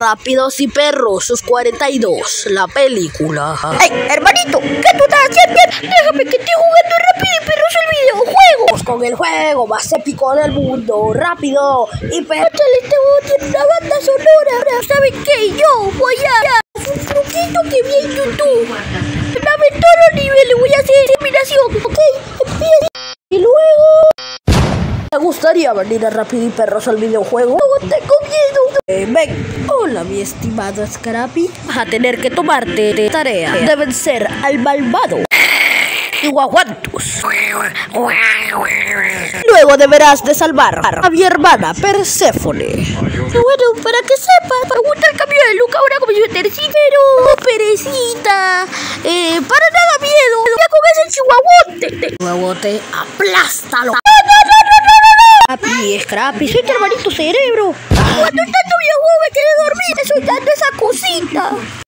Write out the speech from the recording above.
Rápidos y Perrosos 42, la película. ¡Ay, hermanito! ¿Qué tú estás haciendo? Déjame que estoy jugando Rápido y Perroso el videojuego. Pues con el juego más épico del mundo, Rápido y Perroso. Este juego tiene una banda sonora. ¿Saben qué? Yo voy a hacer un truquito que vi en YouTube. Dame todos los niveles, voy a hacer eliminación. Ok, empieza. Y luego... ¿Te gustaría venir a Rápido y Perroso al videojuego? No, tengo miedo. Ven. Hola, mi estimado Scrappy. Vas a tener que tomarte de tarea de vencer al malvado Iguaguantus. Luego deberás de salvar a mi hermana Perséfone. Bueno, para que sepas, me gusta el cambio de look ahora como yo tercero. Pero, perecita, para nada miedo. Ya con ese chihuahuote. Chihuahuote, aplástalo. Scrappy, soy tu hermanito cerebro. Cuando tanto videojuego me quedé dormida, soltando esa cosita.